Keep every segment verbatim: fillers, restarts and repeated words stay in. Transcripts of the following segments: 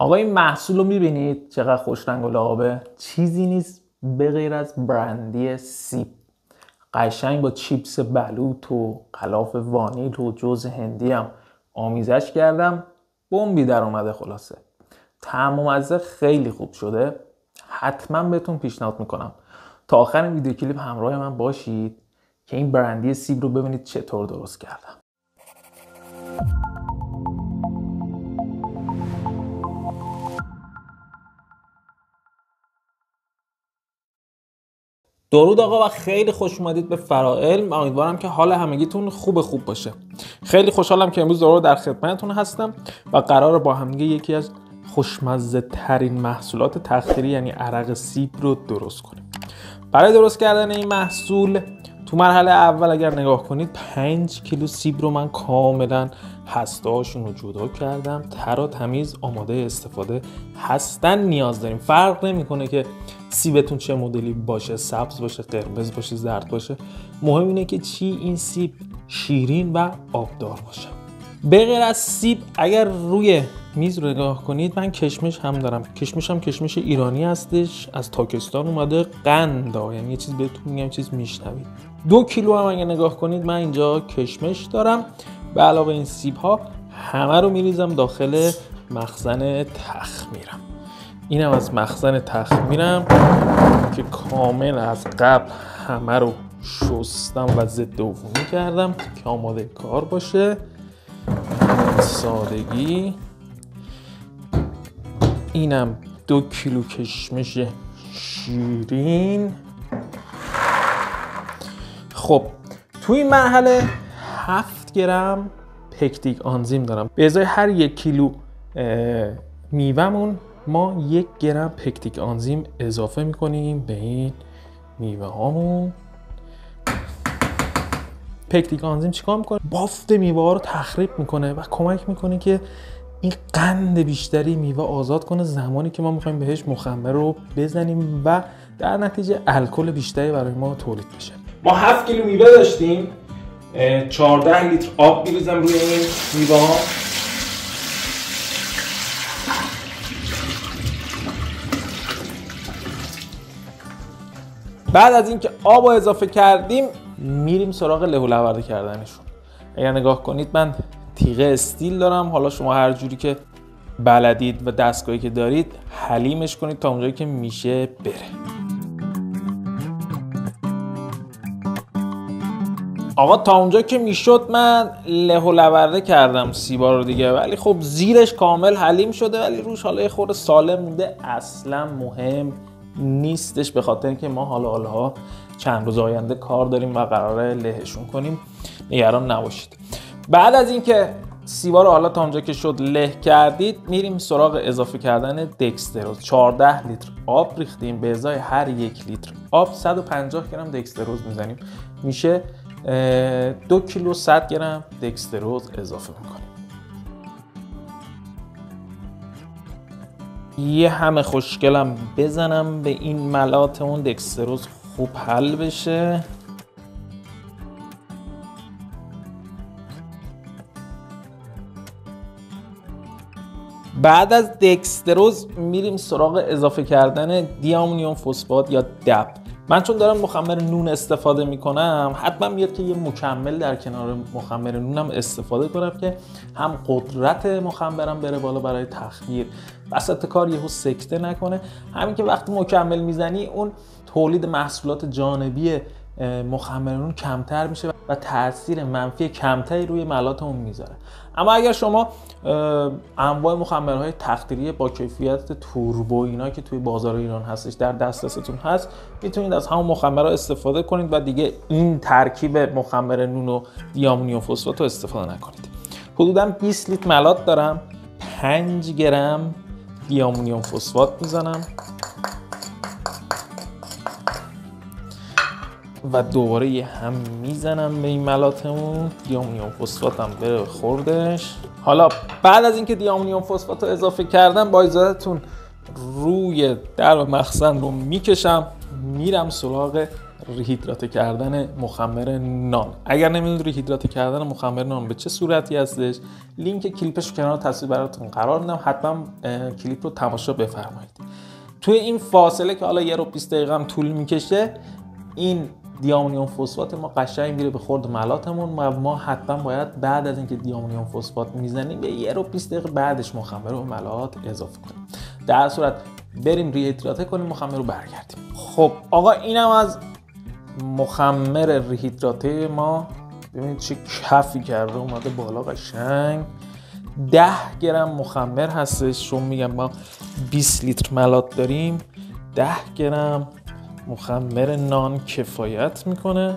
آقا این محصول رو میبینید چقدر خوش رنگ و لعابه؟ چیزی نیست به غیر از برندی سیب. قشنگ با چیپس بلوط و غلاف وانیل و جوز هندی هم آمیزش کردم، بمبی در اومده. خلاصه طعم و مزه خیلی خوب شده. حتما بهتون پیشنهاد میکنم تا آخر ویدیو کلیپ همراه من باشید که این برندی سیب رو ببینید چطور درست کردم. درود آقا و خیلی خوش اومدید به فرائلم. امیدوارم که حال همگیتون خوب خوب باشه. خیلی خوشحالم که امروز دوباره در خدمتتون هستم و قراره با هم دیگه یکی از خوشمزه ترین محصولات تختیری یعنی عرق سیب رو درست کنیم. برای درست کردن این محصول تو مرحله اول اگر نگاه کنید پنج کیلو سیب رو من کاملا هسته‌هاشون رو جدا کردم، تر و تمیز آماده استفاده هستن. نیاز داریم، فرق نمیکنه که سیبتون چه مدلی باشه، سبز باشه، قرمز باشه، زرد باشه، مهم اینه که چی این سیب شیرین و آبدار باشه. به غیر از سیب اگر روی میز رو نگاه کنید من کشمش هم دارم. کشمش هم کشمش ایرانی هستش، از تاکستان اومده، قندا، یعنی یه چیز بهتون میگم چیز میشنوید. دو کیلو هم اگه نگاه کنید من اینجا کشمش دارم. به علاوه این سیب ها همه رو میریزم داخل مخزن تخمیرم. اینم از مخزن تخمیرم که کامل از قبل همه رو شستم و ضد عفونی کردم که آماده کار باشه. سادگی. اینم دو کیلو کشمش شیرین. خب توی این مرحله هفت گرم پکتیک آنزیم دارم. به ازای هر یک کیلو میوه‌مون ما یک گرم پکتیک آنزیم اضافه میکنیم به این میوه هامون. پکتیک آنزیم چیکار میکنه؟ بافت میوه ها رو تخریب میکنه و کمک میکنه که این قند بیشتری میوه آزاد کنه زمانی که ما میخوایم بهش مخمر رو بزنیم و در نتیجه الکل بیشتری برای ما تولید بشه. ما هفت کیلو میوه داشتیم، چهارده لیتر آب میریزم روی این میوه ها. بعد از اینکه آب رو اضافه کردیم میریم سراغ له و لورده کردنشون. اگر نگاه کنید من تیغه استیل دارم، حالا شما هر جوری که بلدید و دستگاهی که دارید حلیمش کنید تا اونجایی که میشه بره. آقا تا اونجا که میشد من له و لورده کردم سیبا رو دیگه، ولی خب زیرش کامل حلیم شده ولی روش حالا یه خورده سالم مونده. اصلا مهم نیستش به خاطر اینکه ما حالا حالا چند روز آینده کار داریم و قراره لهشون کنیم، نگران نباشید. بعد از اینکه سیبا رو حالا تا اونجا که شد له کردید میریم سراغ اضافه کردن دکستروز. چهارده لیتر آب ریختیم، به ازای هر یک لیتر آب صد و پنجاه گرم دکستروز میزنیم، میشه دو کیلو صد گرم دکستروز اضافه میکنیم. یه همه خوشگلم بزنم به این ملاط اون دکستروز خوب حل بشه. بعد از دکستروز میریم سراغ اضافه کردن دیامونیوم فسفات یا دپ. من چون دارم مخمر نون استفاده میکنم حتما میاد که یه مکمل در کنار مخمر نونم استفاده کنم که هم قدرت مخمرم بره بالا برای تخمیر، وسط کار یهو سکته نکنه، همین که وقتی مکمل میزنی اون تولید محصولات جانبی مخمر نون کمتر میشه و تاثیر منفی کمتری روی ملاطمون میذاره. اما اگر شما انواع مخمرهای تختیری با کیفیت توربو اینا که توی بازار ایران هستش در دسترستون هست میتونید از همون مخمرها استفاده کنید و دیگه این ترکیب مخمر نون و دیامونیوم فسفات رو استفاده نکنید. حدودا بیست لیتر ملاط دارم، پنج گرم دیامونیوم فسفات میزنم و دوباره یه هم میزنم به این ملاطمون. دیامونیوم فسفات هم بره خوردش. حالا بعد از اینکه دیامونیوم فسفات رو اضافه کردم با اجازهتون روی در مخزن رو میکشم، میرم سراغ ریهیدراته کردن مخمر نان. اگر نمیدونید ریهیدراته کردن مخمر نان به چه صورتی هستش، لینک کلیپش کنار تصویر براتون قرار میدم، حتما کلیپ رو تماشا بفرمایید. توی این فاصله که حالا یه رو بیست دقیقه هم طول میکشه، این دیامونیوم فسفات ما قشنگ میره به خورد ملاتمون و ما حتما باید بعد از اینکه دیامونیوم فسفات میزنیم یه رو بیست دقیقه بعدش مخمر رو به ملات اضافه کنیم. در صورت بریم ریهیدراته کنیم مخمر رو برگردیم. خب آقا اینم از مخمر ریهیدراته ما، ببینید چه کفی کرده اومده بالا قشنگ. ده گرم مخمر هستش، چون میگم ما بیست لیتر ملات داریم، ده گرم مخمر نان کفایت میکنه.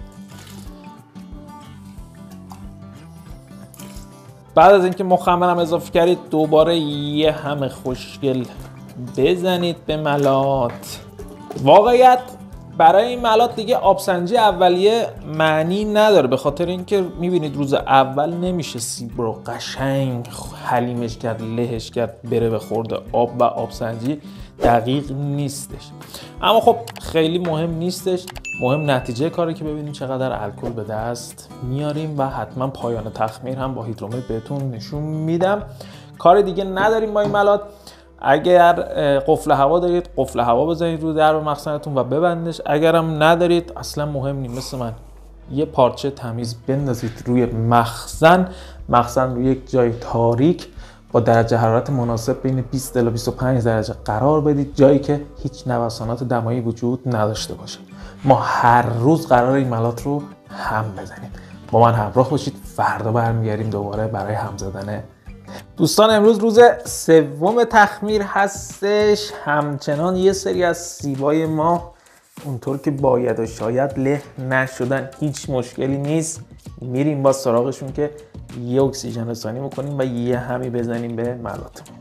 بعد از اینکه مخمرم اضافه کردید دوباره یه همه خوشگل بزنید به ملات. واقعیت برای این ملات دیگه آبسنجی اولیه معنی نداره، به خاطر اینکه میبینید روز اول نمیشه سیب رو قشنگ حلیمش کرد، لهش کرد بره به خورده آب و آبسنجی دقیق نیستش. اما خب خیلی مهم نیستش، مهم نتیجه کاری که ببینیم چقدر الکل به دست میاریم و حتما پایان تخمیر هم با هیدرومتر بهتون نشون میدم. کار دیگه نداریم با این ملات. اگر قفل هوا دارید قفل هوا بزنید رو درب مخزنتون و ببندش، اگرم ندارید اصلا مهم نیست، مثل من یه پارچه تمیز بندازید روی مخزن، مخزن روی یک جای تاریک با درجه حرارت مناسب بین بیست الی بیست و پنج درجه قرار بدید، جایی که هیچ نوسانات دمایی وجود نداشته باشه. ما هر روز قرار این ملات رو هم بزنیم. با من همراه باشید، فردا برمیگردیم دوباره برای هم زدن. دوستان امروز روز سوم تخمیر هستش، همچنان یه سری از سیبای ما اونطور که باید و شاید له نشدن، هیچ مشکلی نیست، میریم با سراغشون که یه اکسیژن رسانی میکنیم و یه همی بزنیم به ملاتمون.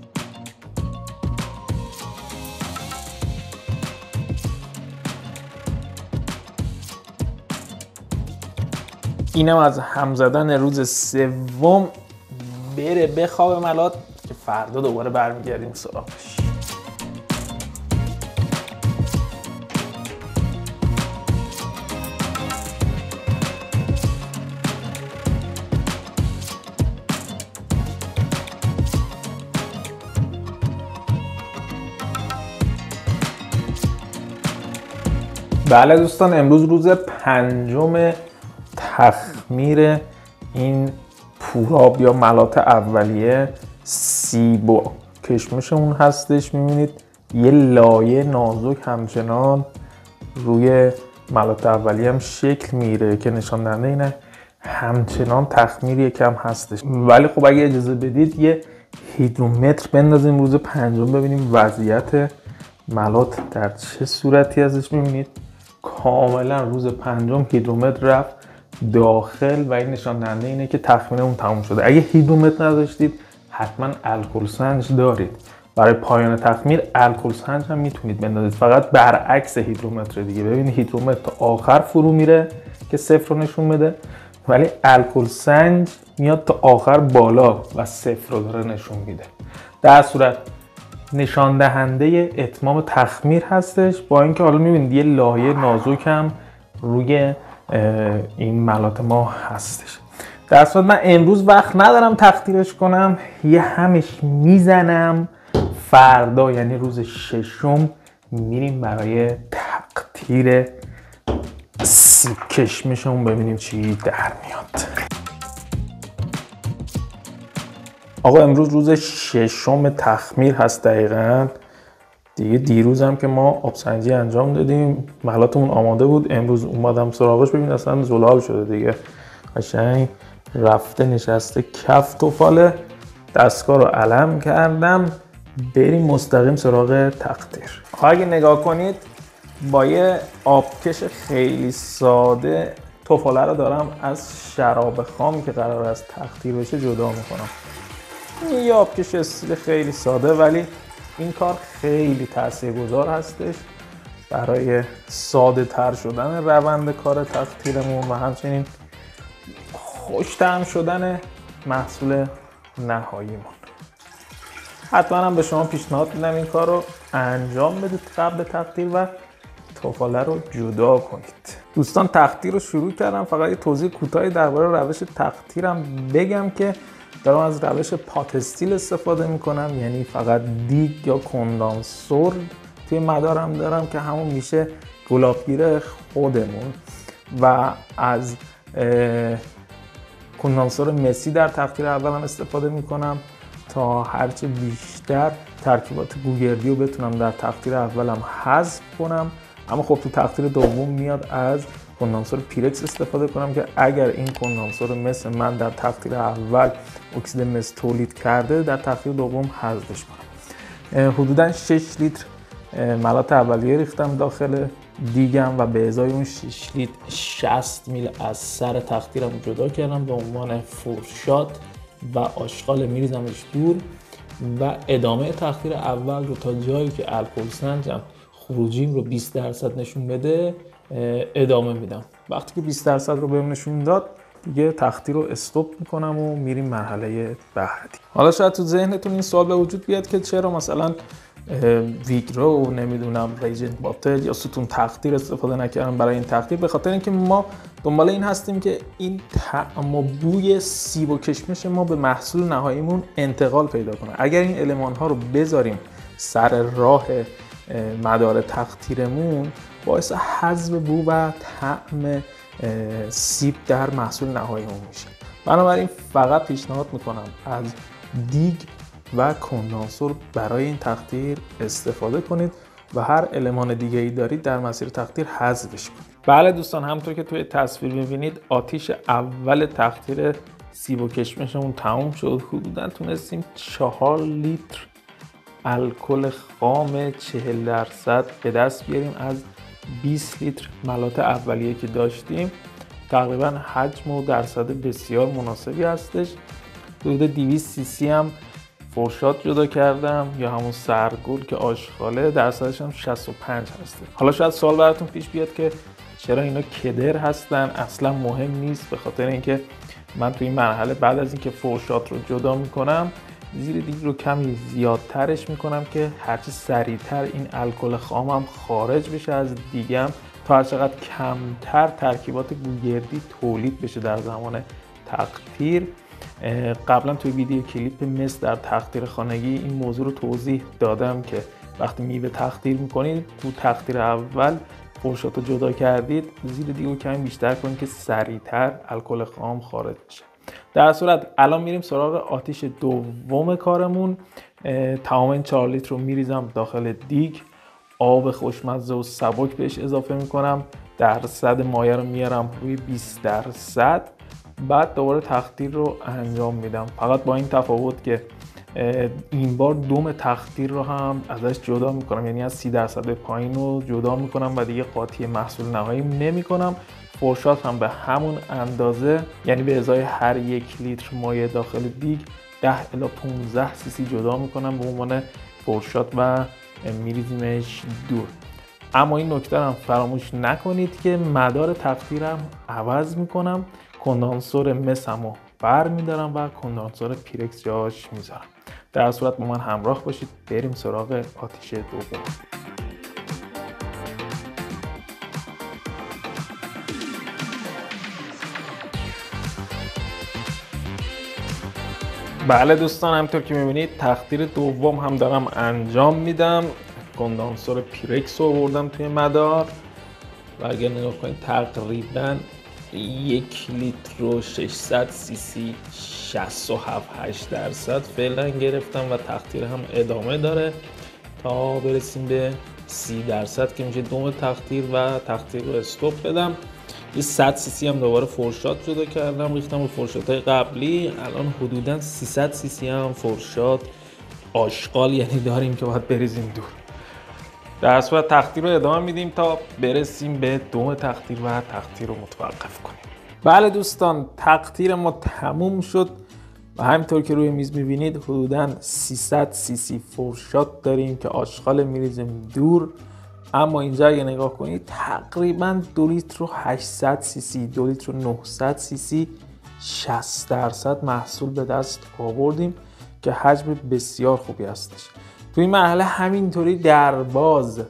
اینم از هم زدن روز سوم، بره بخواب ملات که فردا دوباره برمیگردیم سراغش. بله دوستان، امروز روز پنجم تخمیر این پوراب یا ملات اولیه سیب و کشمشمون هستش. میبینید یه لایه نازک همچنان روی ملات اولیه هم شکل میره که نشان دهنده اینه همچنان تخمیر یکم هستش. ولی خب اگه اجازه بدید یه هیدرومتر بندازیم روز پنجم ببینیم وضعیت ملات در چه صورتی ازش. میبینید کاملا روز پنجم هیدرومتر رفت داخل و این نشان دهنده اینه که تخمینمون تموم شده. اگه هیدرومتر نداشتید حتما الکل سنج دارید. برای پایان تخمیر الکل سنج هم میتونید بندازید، فقط برعکس هیدرومتر دیگه. ببینید هیدرومتر تا آخر فرو میره که صفر رو نشون بده، ولی الکل سنج میاد تا آخر بالا و صفر رو داره نشون میده. در صورت نشان دهنده اتمام تخمیر هستش. با اینکه حالا میبینید یه لایه نازک هم روی این ملات ما هستش. در صورت من امروز وقت ندارم تقطیرش کنم، یه همش میزنم، فردا یعنی روز ششم میریم برای تقطیر سیب کشمشمون ببینیم چی در میاد. آقا امروز روز ششم تخمیر هست دقیقاً دیگه. دیروز هم که ما آبسنجی انجام دادیم، ملاتمون آماده بود، امروز اومدم سراغش ببین اصلا زلال شده دیگه، قشنگ رفته نشسته کف توفاله. دستگاه رو علم کردم، بریم مستقیم سراغ تقطیر. اگه نگاه کنید با یه آبکش خیلی ساده توفاله رو دارم از شراب خامی که قرار است تقطیر بشه جدا میکنم. این یه آبکش استیل خیلی ساده، ولی این کار خیلی تاثیرگذار هستش برای ساده تر شدن روند کار تقطیرمون و همچنین خوش‌طعم شدن محصول نهاییمون. حتما هم به شما پیشنهاد میدم این کار رو انجام بدید قبل تقطیر و تفاله رو جدا کنید. دوستان تقطیر رو شروع کردم. فقط یه توضیح کوتاهی درباره روش تقطیرم بگم که دارم از روش پات استیل استفاده میکنم، یعنی فقط دیگ یا کندانسور توی مدارم دارم که همون میشه گلابگیر خودمون و از کندانسور مسی در تقطیر اولم استفاده میکنم تا هرچه بیشتر ترکیبات گوگردی رو بتونم در تقطیر اولم حذف کنم. اما خب تو تقطیر دوم میاد از کندانسور پیرکس استفاده کنم که اگر این کندانسور مس من در تقطیر اول اکسید مس تولید کرده، در تقطیر دوم حذفش کنم. حدودا شش لیتر ملات اولیه ریختم داخل دیگم و به ازای اون شش لیتر شصت میل از سر تقطیرم جدا کردم به عنوان فرشات و آشغال میریزمش دور و ادامه تقطیر اول رو تا جایی که الکل سنجم خروجیم رو بیست درصد نشون بده ادامه میدم. وقتی که بیست درصد رو بهم نشون داد دیگه تقطیر رو استاپ میکنم و میریم مرحله بعدی. حالا شاید تو ذهنتون این سوال به وجود بیاد که چرا مثلا ویگرو نمیدونم ریجنت باتل یا ستون تقطیر استفاده نکردم برای این تقطیر. به خاطر اینکه ما دنبال این هستیم که این طعم و بوی سیب و کشمش ما به محصول نهاییمون انتقال پیدا کنه. اگر این المان ها رو بذاریم سر راه مدار تقطیرمون باعث حذف بو و طعم سیب در محصول نهاییمون میشه. بنابراین فقط پیشنهاد میکنم از دیگ و کندانسور برای این تقطیر استفاده کنید و هر المان دیگه ای دارید در مسیر تقطیر حذفش کنید. بله دوستان، همونطور که توی تصویر میبینید آتیش اول تقطیر سیب و کشمشمون تموم شد. حدودا تونستیم چهار لیتر الکل خام چهل درصد به دست بیاریم از بیست لیتر ملات اولیه که داشتیم. تقریبا حجم و درصد بسیار مناسبی هستش. حدود دویست سی سی هم فرشات جدا کردم یا همون سرگل که آشغاله، درصدش هم شصت و پنج هسته. حالا شاید سوال براتون پیش بیاد که چرا اینا کدر هستن؟ اصلا مهم نیست، به خاطر اینکه من توی این مرحله بعد از اینکه فرشات رو جدا میکنم زیر دیگ رو کمی زیادترش میکنم که هرچی سریعتر این الکل خامم خارج بشه از دیگم تا هر چقدر کمتر ترکیبات گوگردی تولید بشه در زمان تقطیر. قبلا توی ویدیو کلیپ مس در تقطیر خانگی این موضوع رو توضیح دادم که وقتی میوه تقطیر میکنید تو تقطیر اول فرشات رو جدا کردید، زیر دیگ رو کمی بیشتر کنید که سریعتر الکل خام خارج بشه. در صورت الان میریم سراغ آتیش دوم کارمون. تمام این چهار لیتر رو میریزم داخل دیگ، آب خوشمزه و سبک بهش اضافه میکنم، درصد مایع رو میارم روی بیست درصد، بعد دوباره تقطیر رو انجام میدم. فقط با این تفاوت که این بار دوم تقطیر رو هم ازش جدا میکنم، یعنی از سی درصد به پایین رو جدا میکنم و دیگه قاطی محصول نهایی نمیکنم. فرشات هم به همون اندازه، یعنی به ازای هر یک لیتر مایع داخل دیگ ده الی پانزده سی سی جدا میکنم به عنوان فرشات و میریزیمش دور. اما این نکته هم فراموش نکنید که مدار تقطیرم عوض میکنم، کندانسور مسمو بر میدارم و کندانسور پیرکس جاش میذارم. در صورت با من همراه باشید، بریم سراغ آتیش دوم. بله دوستان، همطور که میبینید تقطیر دوم هم دارم انجام میدم. کندانسور پیرکس رو آوردم توی مدار و اگر نگاه کنید تقریبا یک لیتر و ششصد سی سی شصت و هفت هشت درصد فعلا گرفتم و تقطیر هم ادامه داره تا برسیم به سی درصد که میشه دوم تقطیر و تقطیر رو استوب بدم. یه صد سی سی هم دوباره فرشات جدا کردم، ریختم رو فرشات‌های قبلی. الان حدوداً سیصد سی سی هم فرشات آشغال یعنی داریم که باید بریزیم دور. در صورت تقطیر رو ادامه میدیم تا برسیم به دوم تقطیر و تقطیر رو متوقف کنیم. بله دوستان، تقطیر ما تموم شد و همینطور که روی میز میبینید حدوداً سیصد سی سی فرشات داریم که آشغال میریزیم دور. اما اینجا اگه نگاه کنید تقریبا دو لیتر و هشتصد سی سی، دو لیتر و نهصد سی سی شصت درصد محصول به دست آوردیم که حجم بسیار خوبی هستش. تو این مرحله همینطوری در باز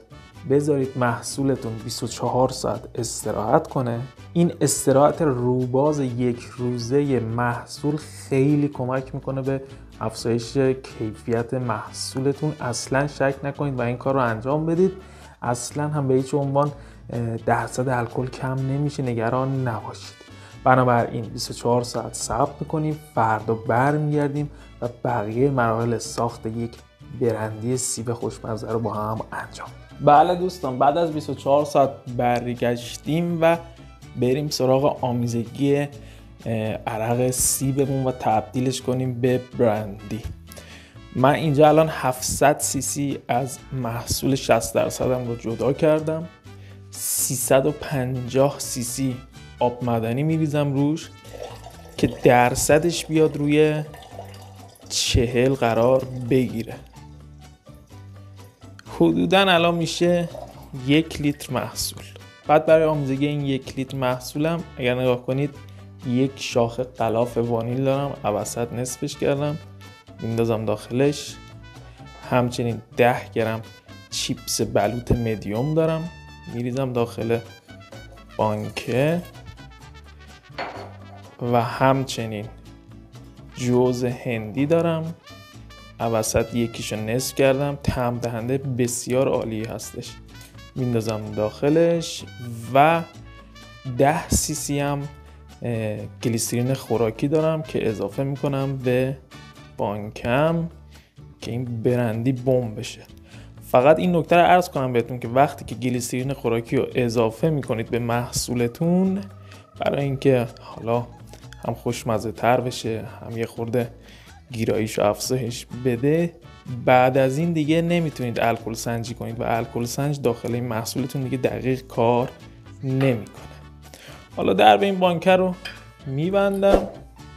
بذارید محصولتون بیست و چهار ساعت استراحت کنه. این استراحت روباز یک روزه محصول خیلی کمک میکنه به افزایش کیفیت محصولتون. اصلا شک نکنید و این کار رو انجام بدید. اصلا هم به هیچ عنوان درصد الکل کم نمیشه، نگران نباشید. بنابراین بیست و چهار ساعت صبر میکنیم، فردا برمیگردیم و بقیه مراحل ساخت یک برندی سیب خوشمزه رو با هم انجام. بله دوستان، بعد از بیست و چهار ساعت برگشتیم و بریم سراغ آمیزگی عرق سیبمون و تبدیلش کنیم به برندی. من اینجا الان هفتصد سی سی از محصول شصت درصدم رو جدا کردم. سیصد و پنجاه سی سی آب معدنی میریزم روش که درصدش بیاد روی چهل قرار بگیره. حدوداً الان میشه یک لیتر محصول. بعد برای آمیزگی این یک لیتر محصولم اگر نگاه کنید یک شاخه غلاف وانیل دارم، اوسط نصفش کردم میندازم داخلش. همچنین ده گرم چیپس بلوط مدیوم دارم میریزم داخل بانکه و همچنین جوز هندی دارم، اوسط یکیشو نصف کردم، طعم دهنده بسیار عالی هستش، میندازم داخلش و ده سی سی هم گلیسرین خوراکی دارم که اضافه میکنم به بانکم که این برندی بمب بشه. فقط این نکته رو عرض کنم بهتون که وقتی که گلیسرین خوراکی رو اضافه میکنید به محصولتون برای اینکه حالا هم خوشمزه تر بشه هم یه خورده گیراییش افزایش بده، بعد از این دیگه نمیتونید الکل سنجی کنید و الکل سنج داخل این محصولتون دیگه دقیق کار نمیکنه. حالا درب این بانکه رو میبندم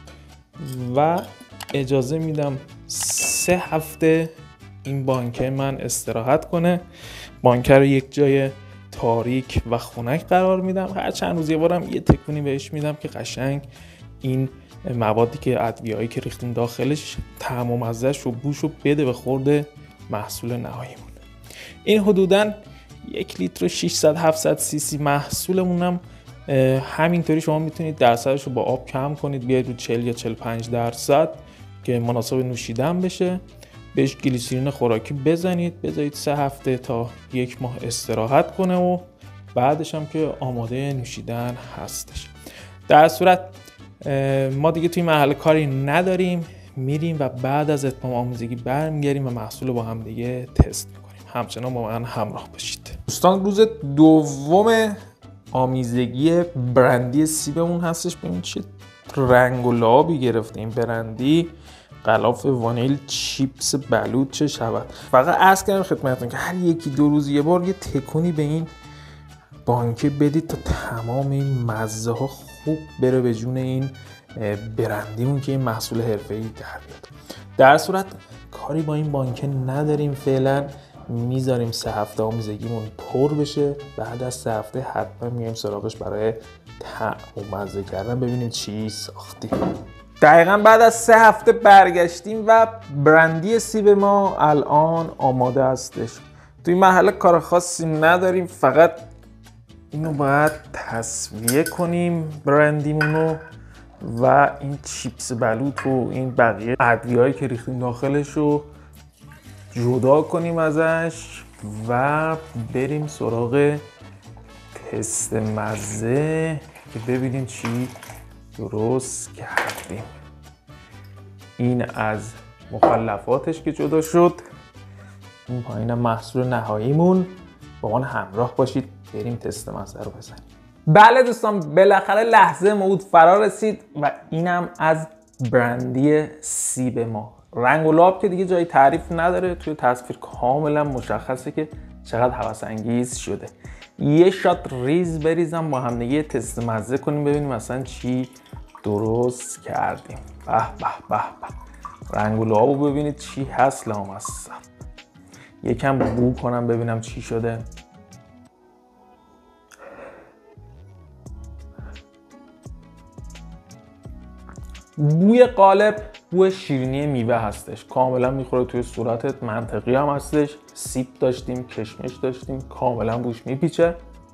و اجازه میدم سه هفته این بانکه من استراحت کنه. بانکه رو یک جای تاریک و خنک قرار میدم. هر چند روز یه بارم یه تکونی بهش میدم که قشنگ این موادی که ادویه‌ای که ریختیم داخلش طعم و مزه‌ش رو بوش رو بده به خورد محصول نهاییمون. این حدوداً یک لیتر و ششصد هفتصد سی سی محصولمونم همینطوری شما میتونید درصدش رو با آب کم کنید بیاید رو چهل یا چهل و پنج درصد که مناسب نوشیدن بشه. بهش گلیسرین خوراکی بزنید، بذارید سه هفته تا یک ماه استراحت کنه و بعدش هم که آماده نوشیدن هستش. در صورت ما دیگه توی مرحله کاری نداریم، میریم و بعد از اتمام آمیزگی برمیگردیم و محصول با هم دیگه تست میکنیم. همچنان با من همراه باشید. دوستان، روز دوم آمیزگی برندی سیبمون هستش. ببینید چه رنگ و لعابی گرفته این برندی. غلاف وانیل، چیپس بلوط چه شود. فقط عرض کردم خدمتتون که هر یکی دو روز یه بار یه تکونی به این بانکه بدید تا تمام این مزه ها خوب بره به جون این برندیمون که این محصول حرفه‌ای در بیاد. در صورت کاری با این بانکه نداریم فعلا، میذاریم سه هفته آمیزگیمون پر بشه. بعد از سه هفته حتما میایم سراغش برای طعم و مزه کردن ببینیم چی ساختیم. دقیقا بعد از سه هفته برگشتیم و برندی سیب ما الان آماده هستش. توی محل کار خاصی نداریم، فقط اینو باید تصفیه کنیم برندیمون رو و این چیپس بلوط و این بقیه ادویه‌ای که ریختیم داخلش رو جدا کنیم ازش و بریم سراغ تست مزه که ببینیم چی درست کردیم. این از مخلفاتش که جدا شد. این پایینم محصول نهاییمون. با من همراه باشید بریم تست مزه رو بزنیم. بله دوستان، بالاخره لحظه موعود فرا رسید و اینم از برندی سیب ما. رنگ و لعاب که دیگه جای تعریف نداره، توی تصویر کاملا مشخصه که چقدر هوس انگیز شده. یه شات ریز بریزم با هم دیگه تست مزه کنیم ببینیم مثلا چی درست کردیم. به به به به، رنگ و لعابو ببینید چی هست لامصب. یکم بو کنم ببینم چی شده. بوی قالب بوی شیرینی میوه هستش، کاملا میخوره توی صورتت، منطقی هم هستش. سیب داشتیم، کشمش داشتیم، کاملا بوش میپیچه.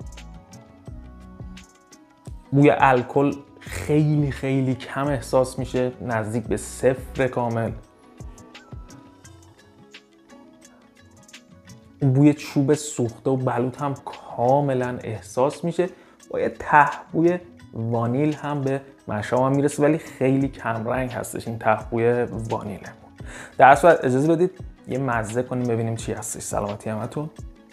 بوی الکل خیلی خیلی کم احساس میشه، نزدیک به صفر کامل. بوی چوب سوخته و بلوط هم کاملا احساس میشه. با یه ته بوی وانیل هم به مشام هم میرسه، ولی خیلی کم رنگ هستش این ته بوی وانیله. در صورت اجازه بدید یه مزه کنیم ببینیم چی هستش. سلامتی همتون.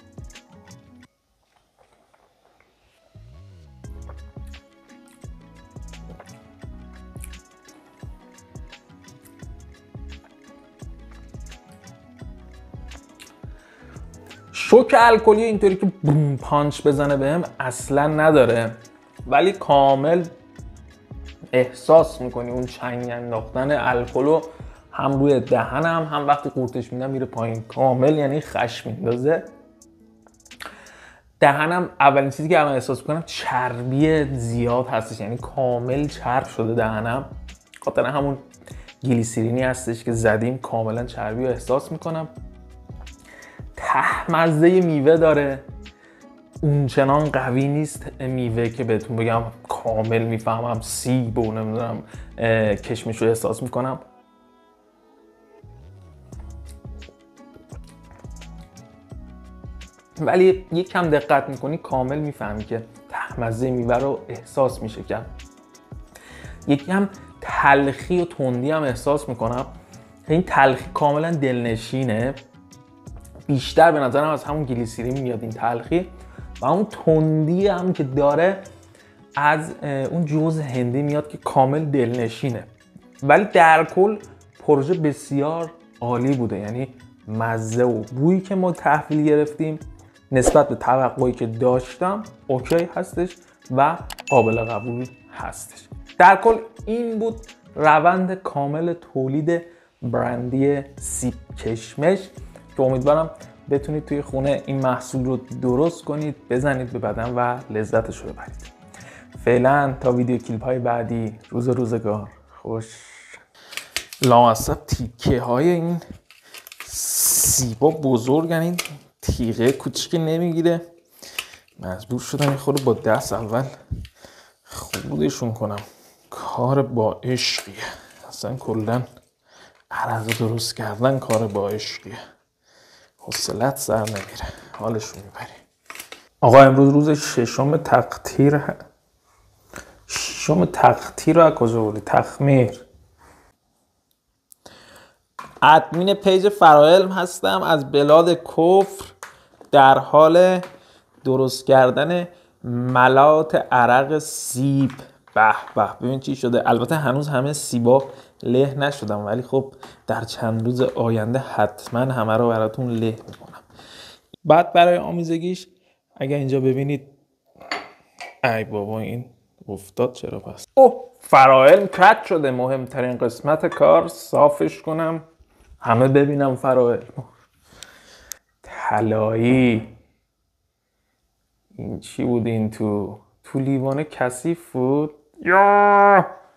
شوک الکلی اینطوری که بوم پانچ بزنه بهم اصلا نداره، ولی کامل احساس میکنی اون چنگ انداختن الکلو، هم روی دهنم هم وقتی قورتش میدم میره پایین، کامل یعنی خشم میندازه. دهنم اولین چیزی که الان احساس میکنم چربی زیاد هستش، یعنی کامل چرب شده دهنم، خاطر همون گلیسرینی هستش که زدیم، کاملا چربی رو احساس میکنم. ته مزه میوه داره، اون چنان قوی نیست میوه که بهتون بگم کامل میفهمم سیب و نمیدونم کشمش رو احساس میکنم. ولی یک کم دقت میکنی کامل میفهمی که ته مزه میوه رو احساس میشه کرد. یک کم تلخی و تندی هم احساس میکنم. این تلخی کاملا دلنشینه، بیشتر به نظرم از همون گلیسرین میاد این تلخی، و اون تندی هم که داره از اون جوز هندی میاد که کامل دلنشینه. ولی در کل پروژه بسیار عالی بوده، یعنی مزه و بویی که ما تحویل گرفتیم نسبت به توقعی که داشتم اوکی هستش و قابل قبول هستش. در کل این بود روند کامل تولید برندی سیب کشمش که امیدوارم بتونید توی خونه این محصول رو درست کنید، بزنید به بدن و لذتش رو ببرید. فعلا تا ویدیو کلیپ های بعدی، روز روزگار خوش. لامصب تیکه های این سیبا بزرگن، این تیغه کوچیک نمیگیره، مجبور شدم این خورده با دست اول خودشون کنم. کار با عشقیه، اصلا کلا عرق درست کردن کار با عشقیه، حوصلت سر نمیره، حالشون میبری. آقا امروز روز ششم تقطیر، ششم تقطیر رو از کجا بودی؟ تخمیر. ادمین پیج فراعلم هستم از بلاد کفر، در حال درست کردن ملات عرق سیب. به به ببین چی شده. البته هنوز همه سیبا له نشدم، ولی خب در چند روز آینده حتما همه رو براتون له میکنم. بعد برای آمیزگیش اگر اینجا ببینید، ای بابا این افتاد چرا پس. اوه فراعلم کات شده، مهمترین قسمت کار صافش کنم همه ببینم فراعلم. طلایی این چی بود؟ این تو تو لیوان کثیف بود یا